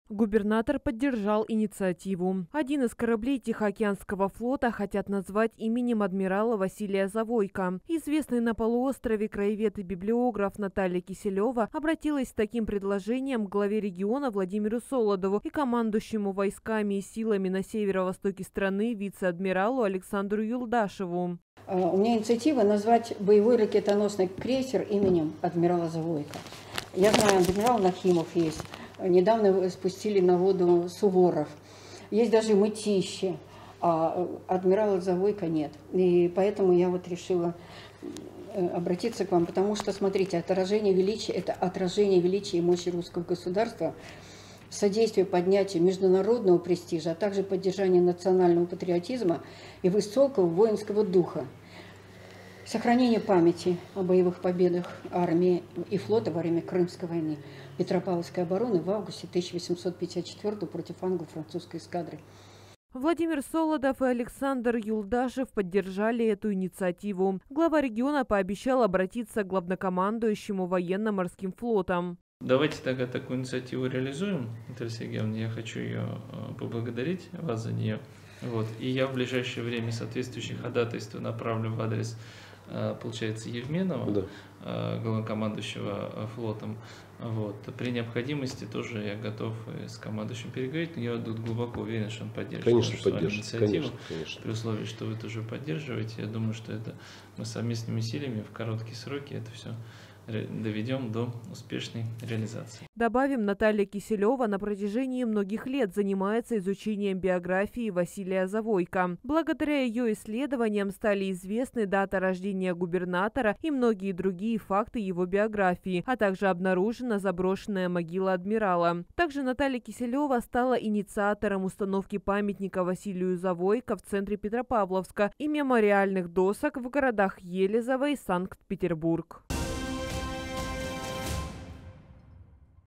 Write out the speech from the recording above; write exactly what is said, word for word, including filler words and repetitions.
Губернатор поддержал инициативу. Один из кораблей Тихоокеанского флота хотят назвать именем адмирала Василия Завойко. Известный на полуострове краевед и библиограф Наталья Киселева обратилась с таким предложением к главе региона Владимиру Солодову и командующему войсками и силами на северо-востоке страны вице-адмиралу Александру Юлдашеву. У меня инициатива назвать боевой ракетоносный крейсер именем адмирала Завойко. Я знаю, адмирал Нахимов есть. Недавно спустили на воду Суворов. Есть даже Мытищи, а адмирала Завойко нет. И поэтому я вот решила обратиться к вам, потому что, смотрите, отражение величия – это отражение величия и мощи русского государства, содействие поднятию международного престижа, а также поддержание национального патриотизма и высокого воинского духа. Сохранение памяти о боевых победах армии и флота во время Крымской войны, Петропавловской обороны в августе тысяча восемьсот пятьдесят четвёртого против англо-французской эскадры. Владимир Солодов и Александр Юлдашев поддержали эту инициативу. Глава региона пообещал обратиться к главнокомандующему военно-морским флотом. Давайте тогда такую инициативу реализуем, Наталья Сергеевна. Я хочу ее поблагодарить вас за нее. Вот. И я в ближайшее время соответствующие ходатайства направлю в адрес, получается, Евменова, да, главнокомандующего флотом. Вот. При необходимости тоже я готов с командующим переговорить. Я тут глубоко уверен, что он поддержит конечно, нашу поддержит, инициативу. Конечно, конечно. При условии, что вы тоже поддерживаете. Я думаю, что это мы совместными усилиями в короткие сроки это все доведем до успешной реализации. Добавим, Наталья Киселева на протяжении многих лет занимается изучением биографии Василия Завойко. Благодаря ее исследованиям стали известны дата рождения губернатора и многие другие факты его биографии, а также обнаружена заброшенная могила адмирала. Также Наталья Киселева стала инициатором установки памятника Василию Завойко в центре Петропавловска и мемориальных досок в городах Елизово и Санкт-Петербург.